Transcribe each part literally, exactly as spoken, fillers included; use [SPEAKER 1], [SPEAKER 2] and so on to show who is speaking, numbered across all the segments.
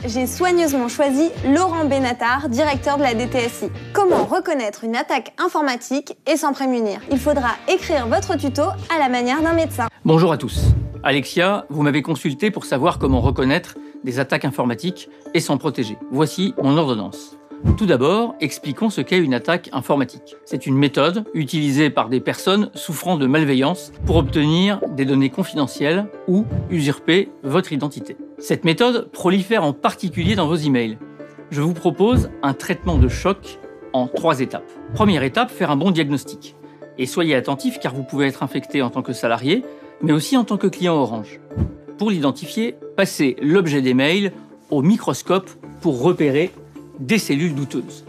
[SPEAKER 1] j'ai soigneusement choisi Laurent Benatar, directeur de la D T S I. Comment reconnaître une attaque informatique et s'en prémunir? Il faudra écrire votre tuto à la manière d'un médecin.
[SPEAKER 2] Bonjour à tous. Alexia, vous m'avez consulté pour savoir comment reconnaître des attaques informatiques et s'en protéger. Voici mon ordonnance. Tout d'abord, expliquons ce qu'est une attaque informatique. C'est une méthode utilisée par des personnes souffrant de malveillance pour obtenir des données confidentielles ou usurper votre identité. Cette méthode prolifère en particulier dans vos emails. Je vous propose un traitement de choc en trois étapes. Première étape, faire un bon diagnostic. Et soyez attentifs car vous pouvez être infecté en tant que salarié, mais aussi en tant que client Orange. Pour l'identifier, passez l'objet des mails au microscope pour repérer des cellules douteuses.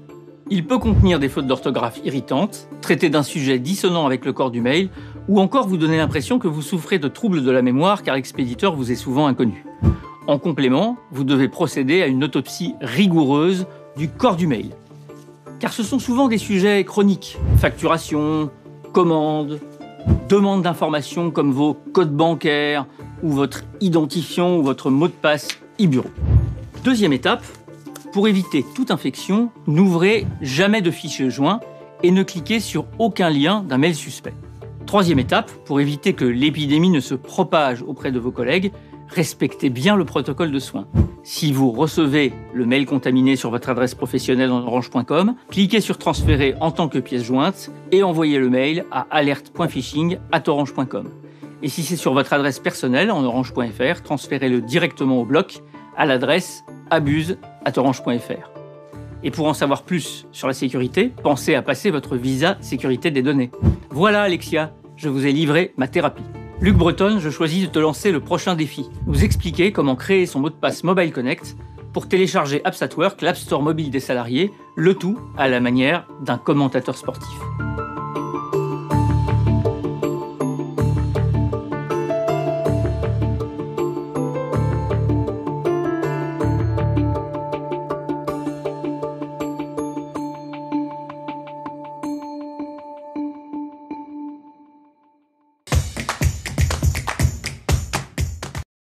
[SPEAKER 2] Il peut contenir des fautes d'orthographe irritantes, traiter d'un sujet dissonant avec le corps du mail, ou encore vous donner l'impression que vous souffrez de troubles de la mémoire car l'expéditeur vous est souvent inconnu. En complément, vous devez procéder à une autopsie rigoureuse du corps du mail. Car ce sont souvent des sujets chroniques, facturation, commandes, demandes d'informations comme vos codes bancaires ou votre identifiant ou votre mot de passe e-bureau. Deuxième étape, pour éviter toute infection, n'ouvrez jamais de fichier joint et ne cliquez sur aucun lien d'un mail suspect. Troisième étape, pour éviter que l'épidémie ne se propage auprès de vos collègues, respectez bien le protocole de soins. Si vous recevez le mail contaminé sur votre adresse professionnelle en orange point com, cliquez sur transférer en tant que pièce jointe et envoyez le mail à alerte point phishing arobase orange point com. Et si c'est sur votre adresse personnelle en orange point f r, transférez-le directement au bloc à l'adresse abuse arobase orange point f r. Et pour en savoir plus sur la sécurité, pensez à passer votre visa sécurité des données. Voilà Alexia, je vous ai livré ma thérapie. Luc Breton, je choisis de te lancer le prochain défi. Vous expliquer comment créer son mot de passe Mobile Connect pour télécharger Apps at Work, l'App Store mobile des salariés, le tout à la manière d'un commentateur sportif.